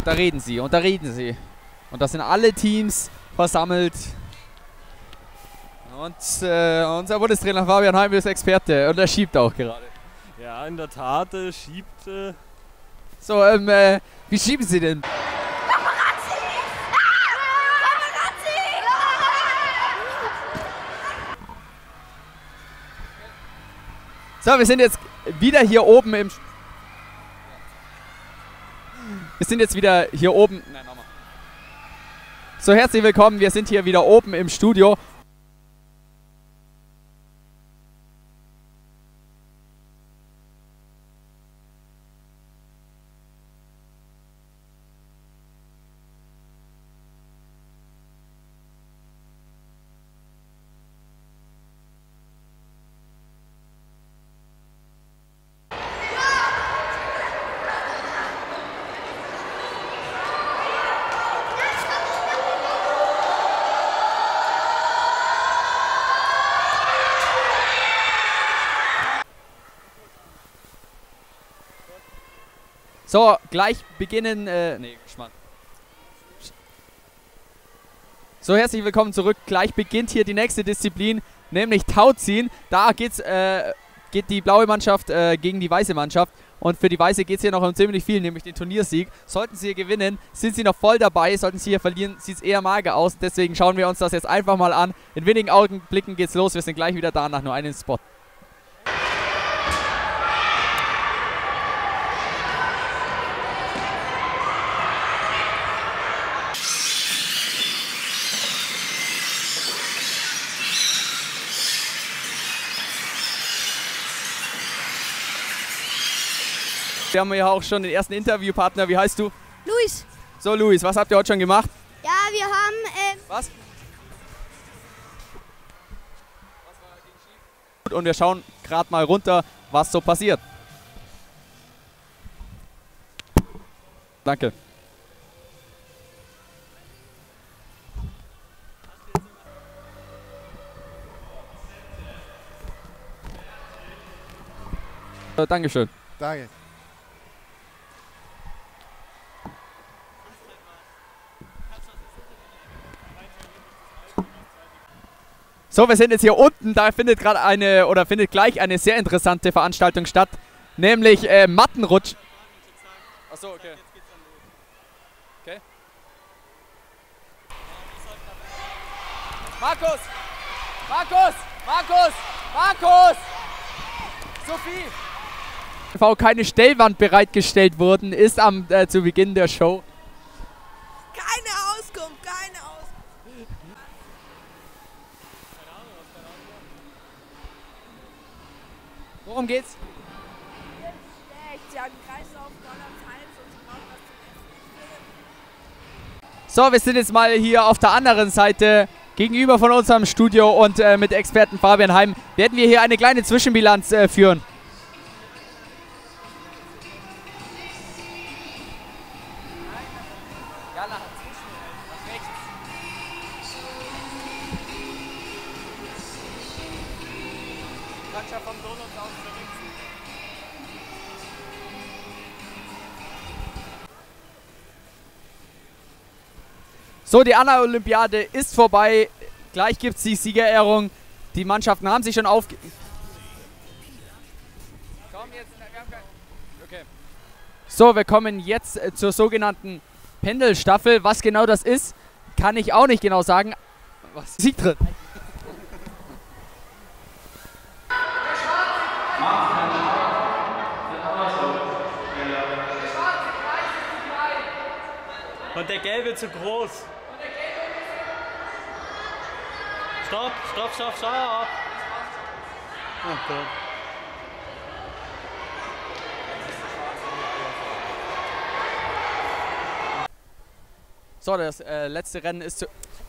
Und da reden sie, und da reden sie. Und da sind alle Teams versammelt. Und unser Bundestrainer Fabian Heim ist Experte und er schiebt auch gerade. Ja, in der Tat, schiebt. So, wie schieben Sie denn? So, wir sind jetzt wieder hier oben im... Wir sind jetzt wieder hier oben... Nein, nochmal. So, herzlich willkommen, wir sind hier wieder oben im Studio. So, gleich beginnen, Geschmack. So, herzlich willkommen zurück. Gleich beginnt hier die nächste Disziplin, nämlich Tauziehen. Da geht die blaue Mannschaft gegen die weiße Mannschaft. Und für die Weiße geht es hier noch um ziemlich viel, nämlich den Turniersieg. Sollten sie hier gewinnen, sind sie noch voll dabei. Sollten sie hier verlieren, sieht es eher mager aus. Deswegen schauen wir uns das jetzt einfach mal an. In wenigen Augenblicken geht's los. Wir sind gleich wieder da nach nur einem Spot. Wir haben ja auch schon den ersten Interviewpartner. Wie heißt du? Luis. So, Luis, was habt ihr heute schon gemacht? Ja, wir haben... Was? Und wir schauen gerade mal runter, was so passiert. Danke. Dankeschön. Danke. So, wir sind jetzt hier unten, da findet gerade findet gleich eine sehr interessante Veranstaltung statt, nämlich Mattenrutsch. Achso, okay. Okay. Markus! Markus! Markus! Markus! Sophie! Keine Stellwand bereitgestellt worden ist zu Beginn der Show. Keine Auskunft, keine Auskunft. Worum geht's? Sie haben Kreislauf voll am Hals und sie brauchen was zum Essen. So, wir sind jetzt mal hier auf der anderen Seite gegenüber von unserem Studio und mit Experten Fabian Heim werden wir hier eine kleine Zwischenbilanz führen. So, die Anna-Olympiade ist vorbei. Gleich gibt es die Siegerehrung. Die Mannschaften haben sich schon okay. So, wir kommen jetzt zur sogenannten Pendelstaffel. Was genau das ist, kann ich auch nicht genau sagen. Was ist drin? Und der Gelbe zu groß. Stopp, stopp, stopp, stopp. Okay. So, das letzte Rennen ist zu...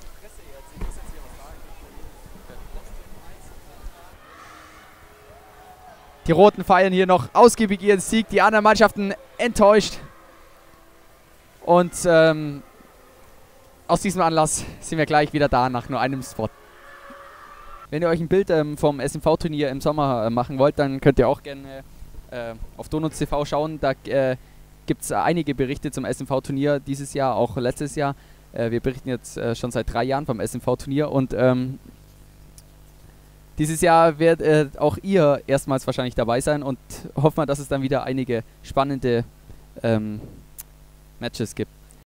Die Roten feiern hier noch ausgiebig ihren Sieg, die anderen Mannschaften enttäuscht. Und aus diesem Anlass sind wir gleich wieder da nach nur einem Spot. Wenn ihr euch ein Bild vom SMV-Turnier im Sommer machen wollt, dann könnt ihr auch gerne auf Donuts TV schauen. Da gibt es einige Berichte zum SMV-Turnier dieses Jahr, auch letztes Jahr. Wir berichten jetzt schon seit 3 Jahren vom SMV-Turnier und dieses Jahr werdet auch ihr erstmals wahrscheinlich dabei sein und hoffen wir, dass es dann wieder einige spannende Matches gibt.